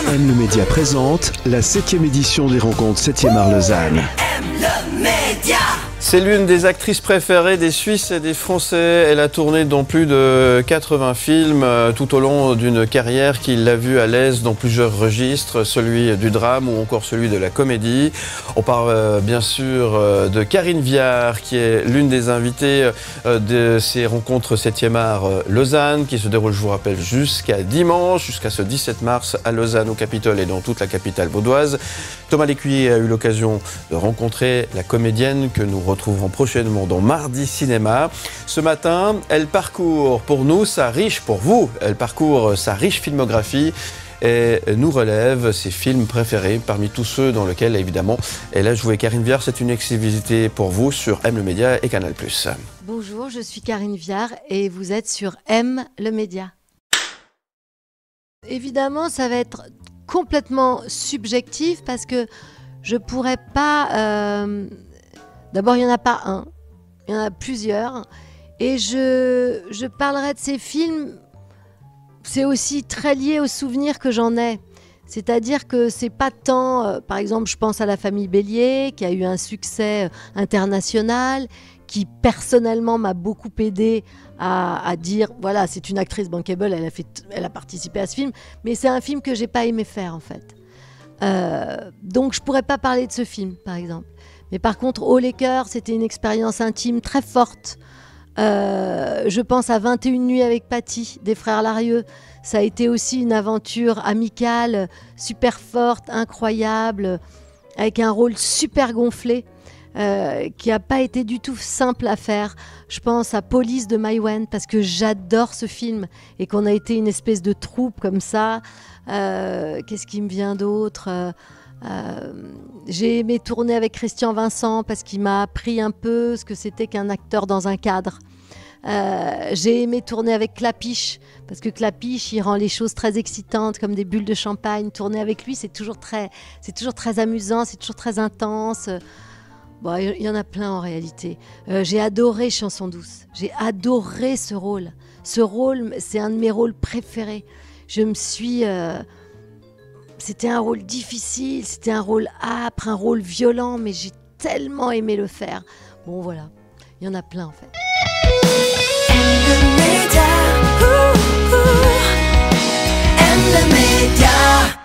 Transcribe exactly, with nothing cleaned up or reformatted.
M le Média présente la septième édition des rencontres septième art Lausanne. M le Média. C'est l'une des actrices préférées des Suisses et des Français. Elle a tourné dans plus de quatre-vingts films euh, tout au long d'une carrière qui l'a vue à l'aise dans plusieurs registres, celui du drame ou encore celui de la comédie. On parle euh, bien sûr euh, de Karine Viard, qui est l'une des invitées euh, de ces rencontres septième art euh, Lausanne, qui se déroulent, je vous rappelle, jusqu'à dimanche, jusqu'à ce dix-sept mars à Lausanne, au Capitole et dans toute la capitale vaudoise. Thomas Lécuyer a eu l'occasion de rencontrer la comédienne que nous retrouverons prochainement dans Mardi Cinéma. Ce matin, elle parcourt pour nous sa riche, pour vous, elle parcourt sa riche filmographie et nous relève ses films préférés parmi tous ceux dans lesquels, évidemment, elle a joué. Karine Viard, c'est une exclusivité pour vous sur M le Média et Canal plus. Bonjour, je suis Karine Viard et vous êtes sur M le Média. Évidemment, ça va être complètement subjectif parce que je pourrais pas... Euh... D'abord, il n'y en a pas un, il y en a plusieurs. Et je, je parlerai de ces films, c'est aussi très lié aux souvenirs que j'en ai. C'est-à-dire que c'est pas tant... Euh, par exemple, je pense à La Famille Bélier, qui a eu un succès euh, international, qui personnellement m'a beaucoup aidé à, à dire, voilà, c'est une actrice bankable, elle a, fait, elle a participé à ce film, mais c'est un film que j'ai pas aimé faire, en fait. Euh, donc, je pourrais pas parler de ce film, par exemple. Mais par contre, Haut les cœurs, c'était une expérience intime très forte. Euh, je pense à vingt et une nuits avec Paty, des frères Larieux. Ça a été aussi une aventure amicale, super forte, incroyable, avec un rôle super gonflé, euh, qui n'a pas été du tout simple à faire. Je pense à Police de Maïwenn, parce que j'adore ce film, et qu'on a été une espèce de troupe comme ça. Euh, qu'est-ce qui me vient d'autre ? Euh, j'ai aimé tourner avec Christian Vincent parce qu'il m'a appris un peu ce que c'était qu'un acteur dans un cadre. Euh, j'ai aimé tourner avec Clapiche parce que Clapiche, il rend les choses très excitantes comme des bulles de champagne. Tourner avec lui, c'est toujours très, c'est toujours très amusant, c'est toujours très intense. Bon, il y en a plein en réalité. Euh, j'ai adoré Chanson douce. J'ai adoré ce rôle. Ce rôle, c'est un de mes rôles préférés. Je me suis... Euh, C'était un rôle difficile, c'était un rôle âpre, un rôle violent, mais j'ai tellement aimé le faire. Bon, voilà, il y en a plein en fait. M le Média, ouh, ouh. M le Média.